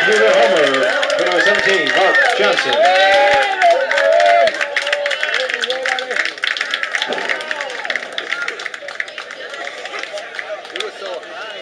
You're the homer, number 17, Mark Johnson. It was so high.